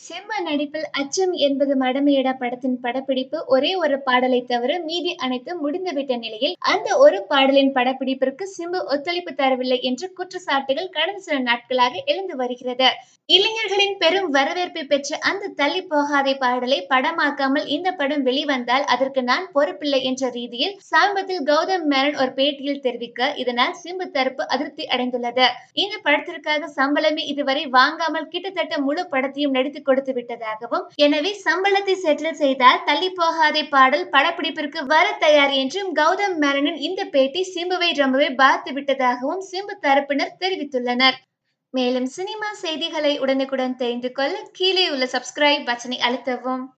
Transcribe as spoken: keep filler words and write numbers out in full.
சிம்பு நடிப்பில் அச்சம் என்பது மடமையடா படத்தின் படப்பிடிப்பு ஒரே ஒரு பாடலை தவிர மீதி அனைத்தும் முடிந்துவிட்ட நிலையில் அந்த ஒரு பாடலின் படப்பிடிப்பிற்கு சிம்பு ஒத்துழைப்பு தரவில்லை என்ற குற்றச்சாட்டுகள் கடந்த சில நாட்களாக எழுந்து வருகிறது. இளைஞர்களின் பெரும் வரவேற்பை பெற்ற அந்த தள்ளி போகாதே பாடலை படமாக்காமல் இந்த படம் வெளிவந்தால் அதற்கு நான் பொறுப்பில்லை என்ற ரீதியில் சமீபத்தில் கௌதம் மேனன் ஒரு பேட்டியில் தெரிவிக்க, இதனால் சிம்பு தரப்பு அதிருப்தி அடைந்துள்ளது. இந்த படத்திற்காக சம்பளமே இதுவரை வாங்காமல் கிட்டத்தட்ட முழு படத்தையும் நடித்து கொடுத்து விட்டதாகவும், எனவே சம்பளத்தை செட்டில் செய்தால் தள்ளி போகாதே பாடல் படப்பிடிப்பிற்கு வர தயார் என்றும் கௌதம் மேனனின் இந்த பேட்டி சிம்புவை ரொம்பவே பாதித்து விட்டதாகவும் சிம்பு தரப்பினர் தெரிவித்துள்ளனர். மேலும் சினிமா செய்திகளை உடனுக்குடன் தெரிந்து கொள்ள கீழே உள்ள சப்ஸ்கிரைப் பட்டனை அழுத்தவும்.